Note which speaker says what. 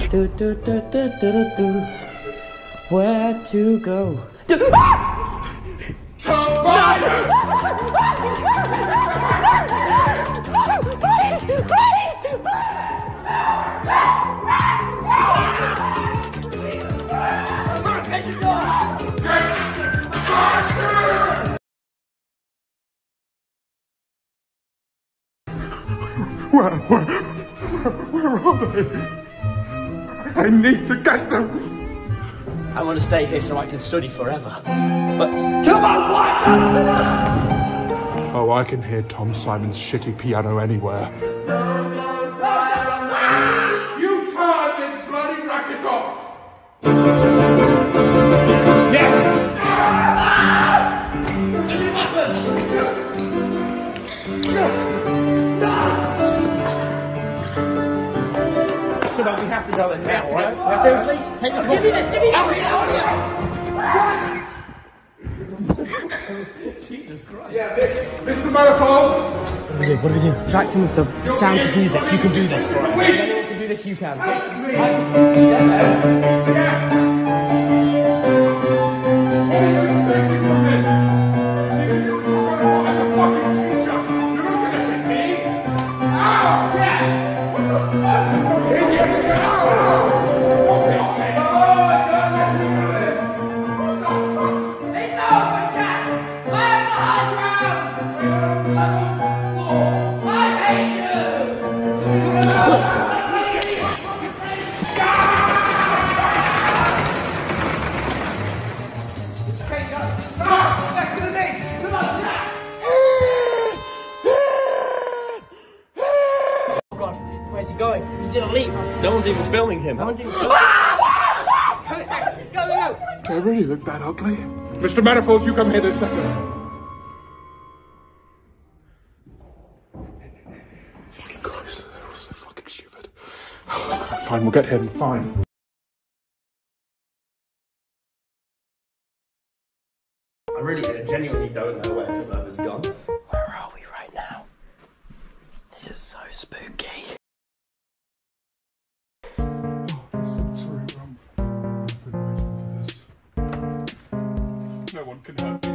Speaker 1: Do do do do do do do. Where to go?
Speaker 2: Where are they? I need to get them.
Speaker 3: I want to stay here so I can study forever. But to my wife!
Speaker 2: Oh, I can hear Tom Simon's shitty piano anywhere. You turn this bloody racket off!
Speaker 3: We have to go in now, right? Seriously? Take this one. Give me this! Give me this! Jesus Christ. Yeah,
Speaker 2: Mr. Manifold!
Speaker 1: What do we do? Distract him with the sounds of music. You can do this. If anyone can do this, you can. Where's he going? He didn't leave.
Speaker 3: No one's even filming him.
Speaker 1: No one's even filming him. Go!
Speaker 2: Do I really look that ugly? Mr. Manifold, you come here this second. Fucking Christ, that was so fucking stupid. Fine, we'll get him. Fine.
Speaker 3: I really genuinely don't know where Turbo's gone.
Speaker 1: Where are we right now? This is so spooky.
Speaker 2: Sorry, I've been waiting for this. No one can help me.